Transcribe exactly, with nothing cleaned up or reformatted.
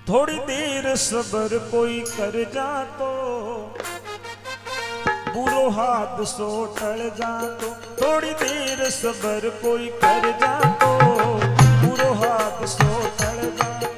थोड़ी देर सबर कोई कर जा तो बुरो हाथ सो टल जा तो। थोड़ी देर सबर कोई कर जा तो बुरो हाथ सो टल जा।